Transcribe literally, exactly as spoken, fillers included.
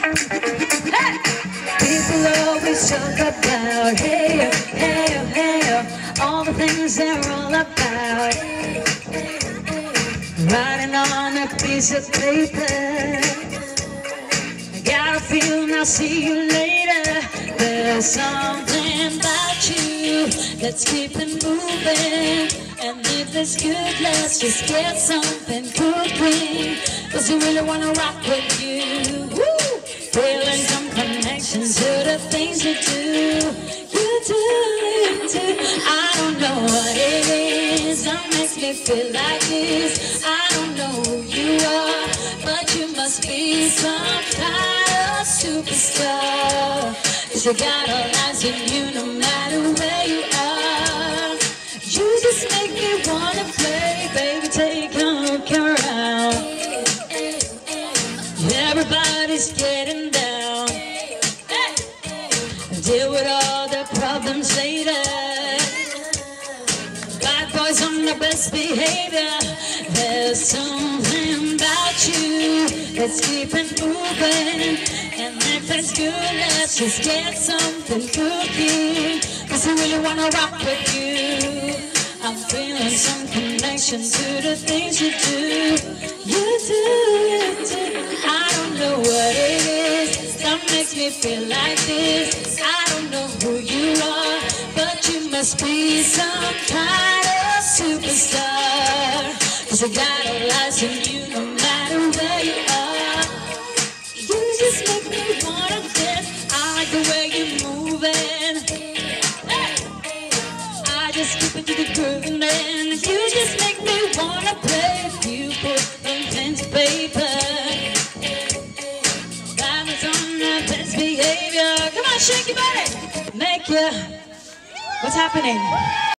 Hey! People always talk about, hey, hey, hey, all the things they're all about. Writing on a piece of paper, I got a feeling I'll see you later. There's something about you that's keeping moving, and if it's good, let's just get something cooking. Cause I really wanna rock with you. Woo! Feeling some connection to the things you do. You do, you do. I don't know what it is that makes me feel like this. I don't know who you are, but you must be some kind of superstar. Cause you got all eyes on you no matter where you are. You just make me wanna play, baby, take a look around. Everybody's getting down. Deal with all the problems later. Bad boys on their best behavior. There's something about you that's keeping moving, and if it's good, let's just get something cooking. Cause I really wanna rock with you. I'm feeling some connection to the things you do. You do, you do. I don't know what it is that makes me feel like this. I don't know who you are, but you must be some kind of superstar. Cause I got all eyes on you no matter where you are. You just make me wanna dance. I like the way you're moving. Hey! I just keep into the groove, and then you just make me wanna play. If you put them pen to paper, diamonds on the best behavior. Come on, shake your body. Make you. What's happening?